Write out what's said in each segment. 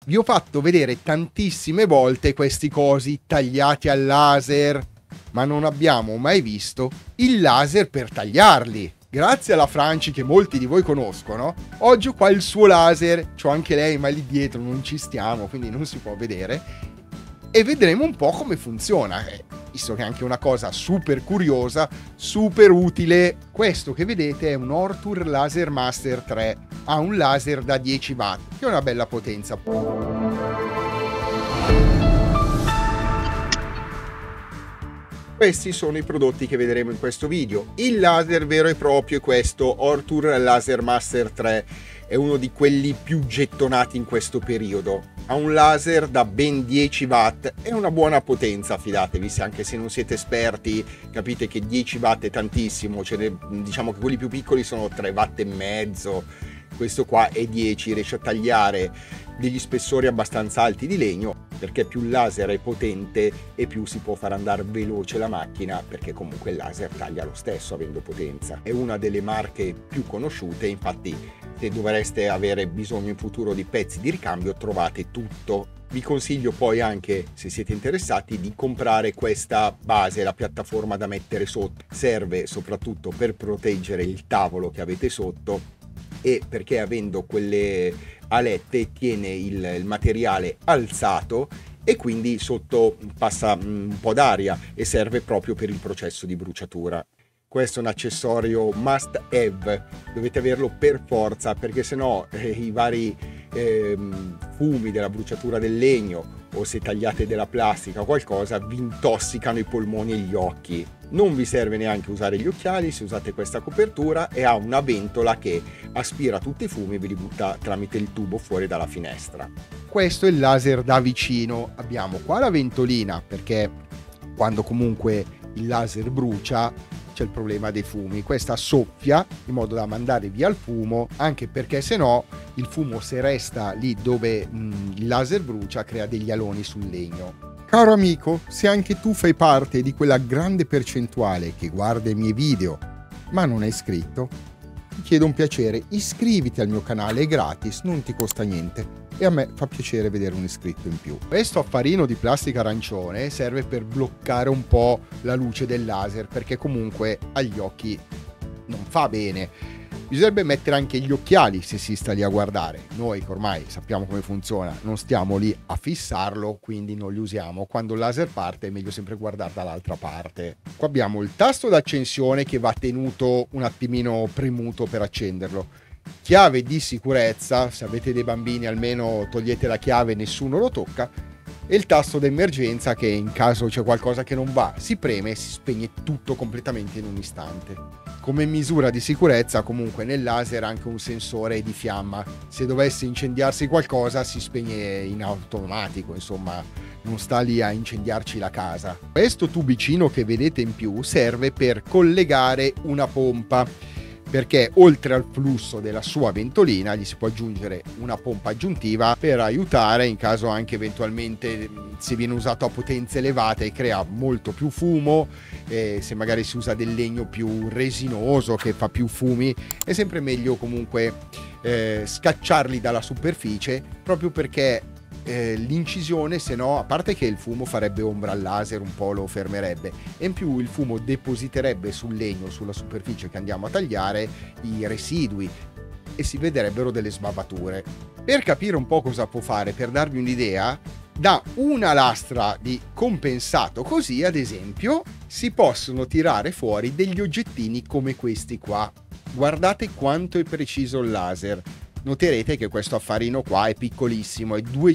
Vi ho fatto vedere tantissime volte questi cosi tagliati al laser, ma non abbiamo mai visto il laser per tagliarli. Grazie alla Franci, che molti di voi conoscono, oggi ho qua il suo laser, c'ho anche lei, ma lì dietro non ci stiamo, quindi non si può vedere, e vedremo un po' come funziona, visto che è anche una cosa super curiosa, super utile. Questo che vedete è un Ortur Laser Master 3, ha un laser da 10 watt, che è una bella potenza. Questi sono i prodotti che vedremo in questo video. Il laser vero e proprio è questo Ortur Laser Master 3, è uno di quelli più gettonati in questo periodo. Ha un laser da ben 10 watt e una buona potenza, fidatevi, anche se non siete esperti capite che 10 watt è tantissimo, diciamo che quelli più piccoli sono 3 watt e mezzo, questo qua è 10, riesce a tagliare degli spessori abbastanza alti di legno, perché più il laser è potente e più si può far andare veloce la macchina, perché comunque il laser taglia lo stesso avendo potenza. È una delle marche più conosciute, infatti se dovreste avere bisogno in futuro di pezzi di ricambio trovate tutto. Vi consiglio poi anche, se siete interessati, di comprare questa base, la piattaforma da mettere sotto. Serve soprattutto per proteggere il tavolo che avete sotto e perché avendo quelle alette tiene il materiale alzato e quindi sotto passa un po' d'aria e serve proprio per il processo di bruciatura. Questo è un accessorio must have, dovete averlo per forza, perché sennò i vari fumi della bruciatura del legno o se tagliate della plastica o qualcosa vi intossicano i polmoni e gli occhi. Non vi serve neanche usare gli occhiali se usate questa copertura, e ha una ventola che aspira tutti i fumi e ve li butta tramite il tubo fuori dalla finestra. Questo è il laser da vicino. Abbiamo qua la ventolina, perché quando comunque il laser brucia c'è il problema dei fumi. Questa soffia in modo da mandare via il fumo, anche perché se no il fumo, se resta lì dove il laser brucia, crea degli aloni sul legno. Caro amico, se anche tu fai parte di quella grande percentuale che guarda i miei video ma non è iscritto, ti chiedo un piacere: iscriviti al mio canale, è gratis, non ti costa niente e a me fa piacere vedere un iscritto in più. Questo affarino di plastica arancione serve per bloccare un po' la luce del laser, perché comunque agli occhi non fa bene. Bisognerebbe mettere anche gli occhiali se si sta lì a guardare. Noi ormai sappiamo come funziona, non stiamo lì a fissarlo, quindi non li usiamo. Quando il laser parte è meglio sempre guardare dall'altra parte. Qua abbiamo il tasto d'accensione che va tenuto un attimino premuto per accenderlo. Chiave di sicurezza, se avete dei bambini almeno togliete la chiave, nessuno lo tocca, e il tasto d'emergenza che in caso c'è qualcosa che non va si preme e si spegne tutto completamente in un istante. Come misura di sicurezza comunque nel laser anche un sensore di fiamma, se dovesse incendiarsi qualcosa si spegne in automatico, insomma non sta lì a incendiarci la casa. Questo tubicino che vedete in più serve per collegare una pompa, perché oltre al flusso della sua ventolina gli si può aggiungere una pompa aggiuntiva per aiutare in caso anche eventualmente se viene usato a potenze elevate e crea molto più fumo, se magari si usa del legno più resinoso che fa più fumi è sempre meglio comunque scacciarli dalla superficie, proprio perché l'incisione, se no, a parte che il fumo farebbe ombra al laser, un po' lo fermerebbe, e in più il fumo depositerebbe sul legno, sulla superficie che andiamo a tagliare, i residui e si vedrebbero delle sbavature. Per capire un po' cosa può fare, per darvi un'idea, da una lastra di compensato così, ad esempio, si possono tirare fuori degli oggettini come questi qua. Guardate quanto è preciso il laser. Noterete che questo affarino qua è piccolissimo, è 2,5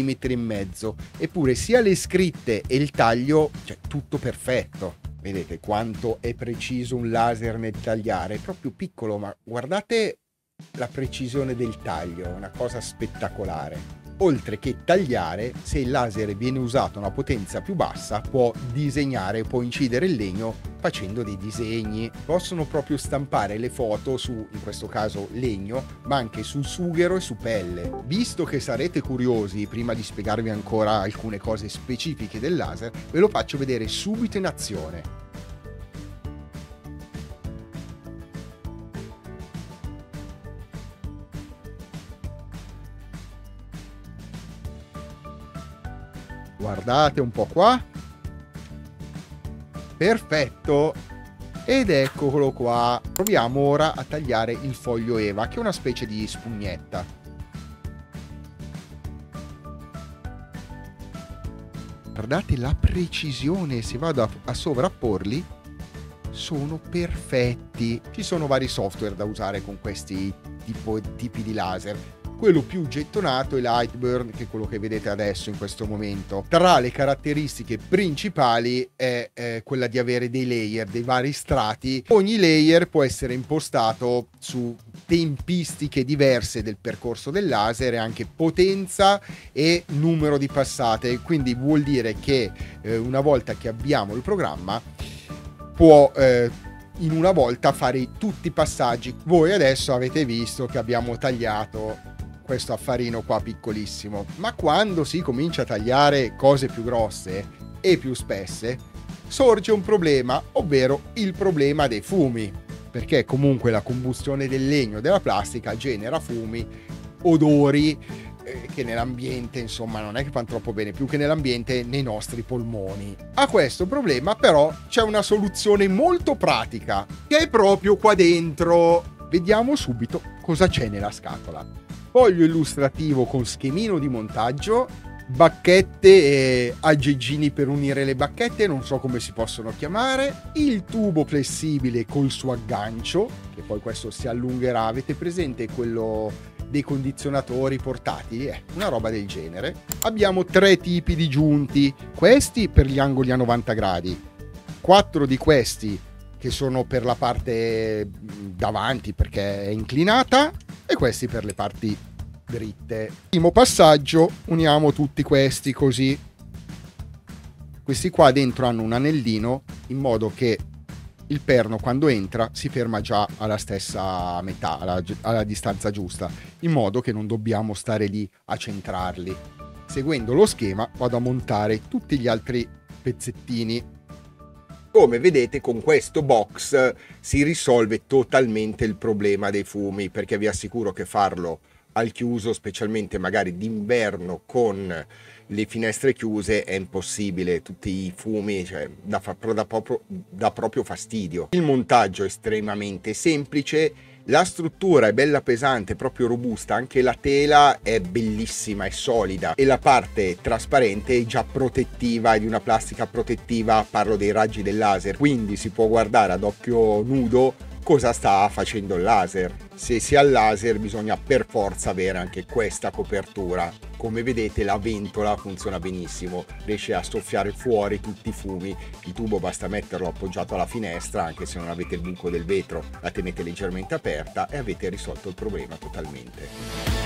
cm, eppure sia le scritte e il taglio, cioè tutto perfetto. Vedete quanto è preciso un laser nel tagliare, è proprio piccolo, ma guardate la precisione del taglio, è una cosa spettacolare. Oltre che tagliare, se il laser viene usato a una potenza più bassa, può disegnare, può incidere il legno facendo dei disegni. Possono proprio stampare le foto su, in questo caso, legno, ma anche su sughero e su pelle. Visto che sarete curiosi, prima di spiegarvi ancora alcune cose specifiche del laser, ve lo faccio vedere subito in azione. Guardate un po' qua. Perfetto. Ed eccolo qua. Proviamo ora a tagliare il foglio Eva, che è una specie di spugnetta. Guardate la precisione, se vado a sovrapporli sono perfetti. Ci sono vari software da usare con questi tipi di laser. Quello più gettonato è Lightburn, che è quello che vedete adesso in questo momento. Tra le caratteristiche principali è quella di avere dei layer, dei vari strati. Ogni layer può essere impostato su tempistiche diverse del percorso del laser e anche potenza e numero di passate. Quindi vuol dire che una volta che abbiamo il programma può in una volta fare tutti i passaggi. Voi adesso avete visto che abbiamo tagliato questo affarino qua piccolissimo, ma quando si comincia a tagliare cose più grosse e più spesse sorge un problema, ovvero il problema dei fumi, perché comunque la combustione del legno, della plastica, genera fumi, odori che nell'ambiente, insomma, non è che fanno troppo bene, più che nell'ambiente, nei nostri polmoni. A questo problema però c'è una soluzione molto pratica, che è proprio qua dentro. Vediamo subito cosa c'è nella scatola. Foglio illustrativo con schemino di montaggio, bacchette e aggeggini per unire le bacchette, non so come si possono chiamare, il tubo flessibile col suo aggancio, che poi questo si allungherà. Avete presente quello dei condizionatori portatili? Una roba del genere. Abbiamo 3 tipi di giunti, questi per gli angoli a 90 gradi, 4 di questi che sono per la parte davanti perché è inclinata, e questi per le parti dritte. Primo passaggio, uniamo tutti questi così. Questi qua dentro hanno un anellino in modo che il perno quando entra si ferma già alla stessa metà, alla distanza giusta, in modo che non dobbiamo stare lì a centrarli. Seguendo lo schema vado a montare tutti gli altri pezzettini. Come vedete, con questo box si risolve totalmente il problema dei fumi, perché vi assicuro che farlo al chiuso, specialmente magari d'inverno con le finestre chiuse, è impossibile. Tutti i fumi, cioè, dà proprio fastidio. Il montaggio è estremamente semplice, la struttura è bella pesante, proprio robusta, anche la tela è bellissima, è solida, e la parte trasparente è già protettiva, è di una plastica protettiva, parlo dei raggi del laser, quindi si può guardare ad occhio nudo cosa sta facendo il laser. Se si ha il laser bisogna per forza avere anche questa copertura. Come vedete la ventola funziona benissimo, riesce a soffiare fuori tutti i fumi. Il tubo basta metterlo appoggiato alla finestra, anche se non avete il buco del vetro, la tenete leggermente aperta e avete risolto il problema totalmente.